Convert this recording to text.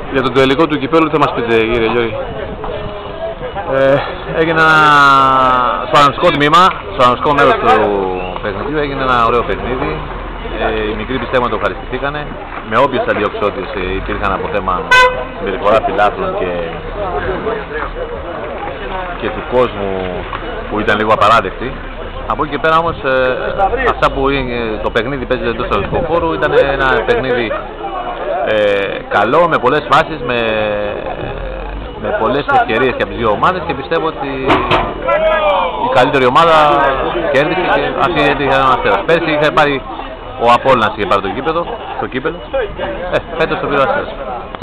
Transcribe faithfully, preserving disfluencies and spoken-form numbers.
Για τον τελικό του κυπέλλου θα μας πείτε, κύριε Γιώργη? Ε, έγινε ένα στο αγωνιστικό τμήμα, στο αγωνιστικό μέρος του παιχνιδιού έγινε ένα ωραίο παιχνίδι. Ε, οι μικροί πιστεύω το ευχαριστηθήκανε. Με όποιες αντιοξώτες ε, υπήρχαν από θέμα συμπεριφορά φιλάθλων και, και του κόσμου που ήταν λίγο απαράδεκτη. Από εκεί και πέρα όμως ε, αυτά που είναι, το παιχνίδι παίζεται εντός του αγωνιστικού χώρου ήταν ένα παιχνίδι ε, καλό, με πολλές φάσεις, με, με πολλές ευκαιρίες και από τις δύο ομάδες και πιστεύω ότι η καλύτερη ομάδα κέρδισε και αυτή ήταν ένα αστέρας. Πέρσι είχε πάρει ο Απόλλωνας, είχε πάρει το κύπελλο, το κύπελλο. Ε, φέτος το πήρε ο Αστέρας.